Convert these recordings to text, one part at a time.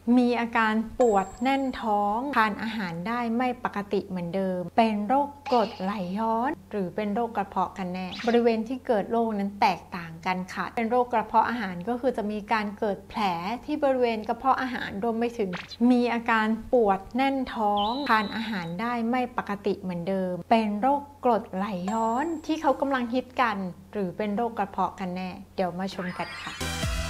มีอาการปวดแน่นท้องทานอาหารได้ไม่ปกติเหมือนเดิมเป็นโรคกรดไหลย้อนหรือเป็นโรคกระเพาะกันแน่บริเวณที่เกิดโรคนั้นแตกต่างกันค่ะเป็นโรคกระเพาะอาหารก็คือจะมีการเกิดแผลที่บริเวณกระเพาะอาหารรวมไปถึงมีอาการปวดแน่นท้องทานอาหารได้ไม่ปกติเหมือนเดิมเป็นโรคกรดไหลย้อนที่เขากำลังฮิตกันหรือเป็นโรคกระเพาะกันแน่เดี๋ยวมาชมกันค่ะ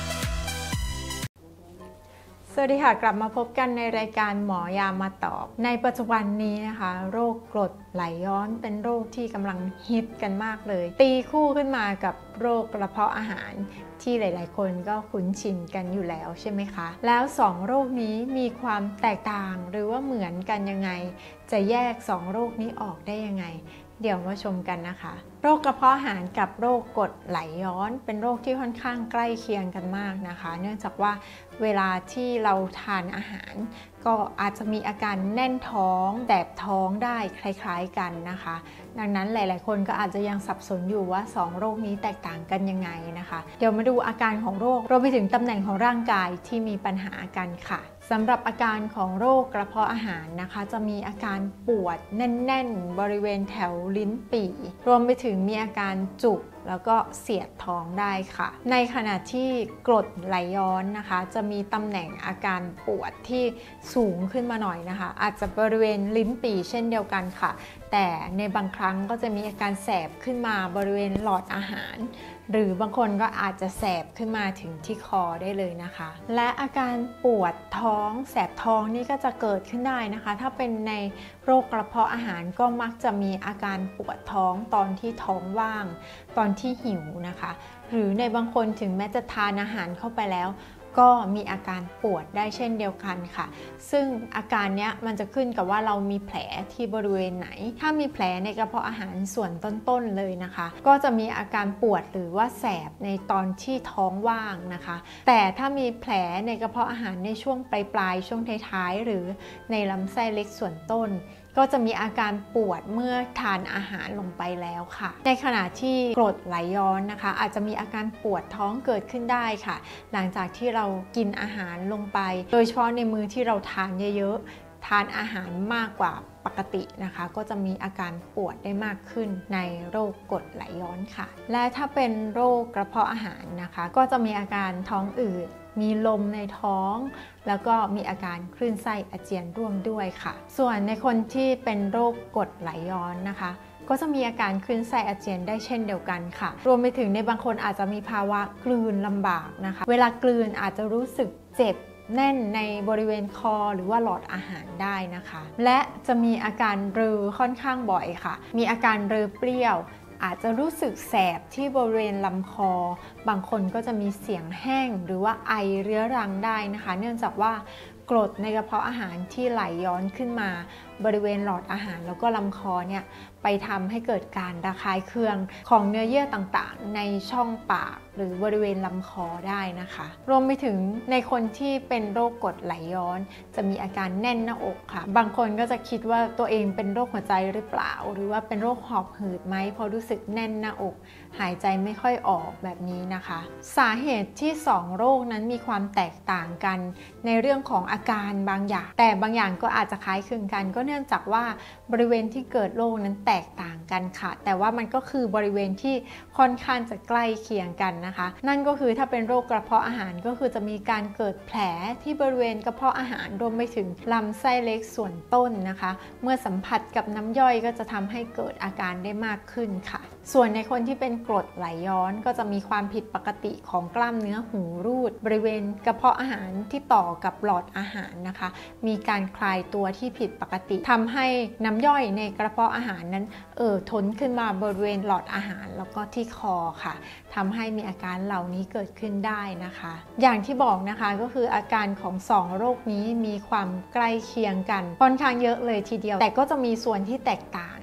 สวัสดีค่ะกลับมาพบกันในรายการหมอยามาตอบในปัจจุบันนี้นะคะโรคกรดไหลย้อนเป็นโรคที่กำลังฮิตกันมากเลยตีคู่ขึ้นมากับโรคกระเพาะอาหารที่หลายๆคนก็คุ้นชินกันอยู่แล้วใช่ไหมคะแล้ว2โรคนี้มีความแตกต่างหรือว่าเหมือนกันยังไงจะแยก2โรคนี้ออกได้ยังไงเดี๋ยวมาชมกันนะคะโรคกระเพาะอาหารกับโรคกรดไหลย้อนเป็นโรคที่ค่อนข้างใกล้เคียงกันมากนะคะเนื่องจากว่าเวลาที่เราทานอาหารก็อาจจะมีอาการแน่นท้องแสบท้องได้คล้ายๆกันนะคะดังนั้นหลายๆคนก็อาจจะยังสับสนอยู่ว่า2โรคนี้แตกต่างกันยังไงนะคะเดี๋ยวมาดูอาการของโรครวมไปถึงตำแหน่งของร่างกายที่มีปัญหากันค่ะสำหรับอาการของโรคกระเพาะอาหารนะคะจะมีอาการปวดแน่นๆบริเวณแถวลิ้นปี่รวมไปถึงมีอาการจุกแล้วก็เสียดท้องได้ค่ะในขณะที่กรดไหลย้อนนะคะจะมีตำแหน่งอาการปวดที่สูงขึ้นมาหน่อยนะคะอาจจะบริเวณลิ้นปี่เช่นเดียวกันค่ะแต่ในบางครั้งก็จะมีอาการแสบขึ้นมาบริเวณหลอดอาหารหรือบางคนก็อาจจะแสบขึ้นมาถึงที่คอได้เลยนะคะและอาการปวดท้องแสบท้องนี่ก็จะเกิดขึ้นได้นะคะถ้าเป็นในโรคกระเพาะอาหารก็มักจะมีอาการปวดท้องตอนที่ท้องว่างตอนที่หิวนะคะหรือในบางคนถึงแม้จะทานอาหารเข้าไปแล้วก็มีอาการปวดได้เช่นเดียวกันค่ะซึ่งอาการเนี้ยมันจะขึ้นกับว่าเรามีแผลที่บริเวณไหนถ้ามีแผลในกระเพาะอาหารส่วนต้นๆเลยนะคะก็จะมีอาการปวดหรือว่าแสบในตอนที่ท้องว่างนะคะแต่ถ้ามีแผลในกระเพาะอาหารในช่วงปลายๆช่วงท้ายๆหรือในลำไส้เล็กส่วนต้นก็จะมีอาการปวดเมื่อทานอาหารลงไปแล้วค่ะในขณะที่กรดไหลย้อนนะคะอาจจะมีอาการปวดท้องเกิดขึ้นได้ค่ะหลังจากที่เรากินอาหารลงไปโดยเฉพาะในมื้อที่เราทานเยอะๆทานอาหารมากกว่าปกตินะคะก็จะมีอาการปวดได้มากขึ้นในโรคกรดไหลย้อนค่ะและถ้าเป็นโรคกระเพาะอาหารนะคะก็จะมีอาการท้องอืดมีลมในท้องแล้วก็มีอาการคลื่นไส้อาเจียนร่วมด้วยค่ะส่วนในคนที่เป็นโรคกรดไหลย้อนนะคะก็จะมีอาการคลื่นไส้อาเจียนได้เช่นเดียวกันค่ะรวมไปถึงในบางคนอาจจะมีภาวะกลืนลำบากนะคะเวลากลืนอาจจะรู้สึกเจ็บแน่นในบริเวณคอหรือว่าหลอดอาหารได้นะคะและจะมีอาการเรอค่อนข้างบ่อยค่ะมีอาการเรอเปรี้ยวอาจจะรู้สึกแสบที่บริเวณลำคอบางคนก็จะมีเสียงแห้งหรือว่าไอเรื้อรังได้นะคะเนื่องจากว่ากรดในกระเพาะอาหารที่ไหลย้อนขึ้นมาบริเวณหลอดอาหารแล้วก็ลำคอเนี่ยไปทำให้เกิดการระคายเคืองของเนื้อเยื่อต่างๆในช่องปากหรือบริเวณลำคอได้นะคะรวมไปถึงในคนที่เป็นโรคกรดไหลย้อนจะมีอาการแน่นหน้าอกค่ะบางคนก็จะคิดว่าตัวเองเป็นโรคหัวใจหรือเปล่าหรือว่าเป็นโรคหอบหืดไหมพอรู้สึกแน่นหน้าอกหายใจไม่ค่อยออกแบบนี้นะคะสาเหตุที่2โรคนั้นมีความแตกต่างกันในเรื่องของอาการบางอย่างแต่บางอย่างก็อาจจะคล้ายคลึงกันก็เนื่องจากว่าบริเวณที่เกิดโรคนั้นแตกต่างกันค่ะแต่ว่ามันก็คือบริเวณที่ค่อนข้างจะใกล้เคียงกันนะคะนั่นก็คือถ้าเป็นโรคกระเพาะอาหารก็คือจะมีการเกิดแผลที่บริเวณกระเพาะอาหารรวมไปถึงลำไส้เล็กส่วนต้นนะคะเมื่อสัมผัสกับน้ำย่อยก็จะทำให้เกิดอาการได้มากขึ้นค่ะส่วนในคนที่เป็นกรดไหลย้อนก็จะมีความผิดปกติของกล้ามเนื้อหูรูดบริเวณกระเพาะอาหารที่ต่อกับหลอดอาหารนะคะมีการคลายตัวที่ผิดปกติทำให้น้ำย่อยในกระเพาะอาหารนั้นท้นขึ้นมาบริเวณหลอดอาหารแล้วก็ที่คอค่ะทำให้มีอาการเหล่านี้เกิดขึ้นได้นะคะอย่างที่บอกนะคะก็คืออาการของ2โรคนี้มีความใกล้เคียงกันค่อนข้างเยอะเลยทีเดียวแต่ก็จะมีส่วนที่แตกต่าง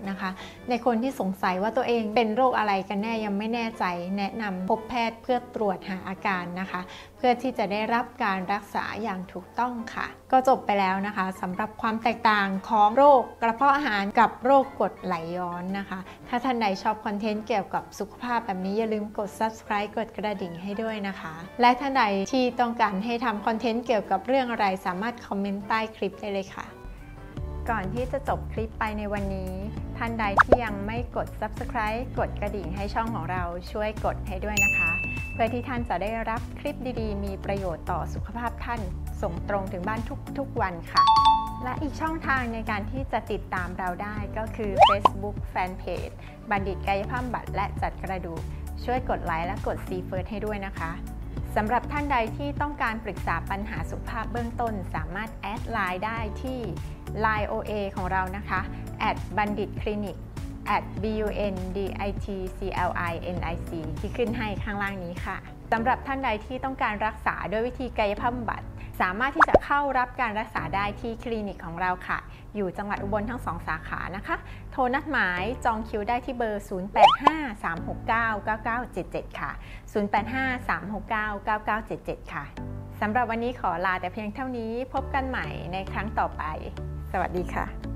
นะคะ ในคนที่สงสัยว่าตัวเองเป็นโรคอะไรกันแน่ยังไม่แน่ใจแนะนำพบแพทย์เพื่อตรวจหาอาการนะคะเพื่อที่จะได้รับการรักษาอย่างถูกต้องค่ะก็จบไปแล้วนะคะสำหรับความแตกต่างของโรคกระเพาะอาหารกับโรคกรดไหลย้อนนะคะถ้าท่านใดชอบคอนเทนต์เกี่ยวกับสุขภาพแบบนี้อย่าลืมกด subscribe กดกระดิ่งให้ด้วยนะคะและท่านใดที่ต้องการให้ทำคอนเทนต์เกี่ยวกับเรื่องอะไรสามารถคอมเมนต์ใต้คลิปได้เลยค่ะก่อนที่จะจบคลิปไปในวันนี้ท่านใดที่ยังไม่กด subscribe กดกระดิ่งให้ช่องของเราช่วยกดให้ด้วยนะคะเพื่อที่ท่านจะได้รับคลิปดีๆมีประโยชน์ต่อสุขภาพท่านส่งตรงถึงบ้านทุกวันค่ะและอีกช่องทางในการที่จะติดตามเราได้ก็คือ Facebook Fanpage บัณฑิตกายภาพบำบัดและจัดกระดูกช่วยกดไลค์และกด See First ให้ด้วยนะคะสำหรับท่านใดที่ต้องการปรึกษาปัญหาสุขภาพเบื้องต้นสามารถแอดไลน์ได้ที่ Line OA ของเรานะคะบัณฑิตคลินิกBUNDITCLINIC ที่ขึ้นให้ข้างล่างนี้ค่ะสำหรับท่านใดที่ต้องการรักษาด้วยวิธีกายภาพบำบัดสามารถที่จะเข้ารับการรักษาได้ที่คลินิกของเราค่ะอยู่จังหวัดอุบลทั้ง2สาขานะคะโทรนัดหมายจองคิวได้ที่เบอร์ 0853699977 ค่ะ 0853699977 ค่ะสำหรับวันนี้ขอลาแต่เพียงเท่านี้พบกันใหม่ในครั้งต่อไปสวัสดีค่ะ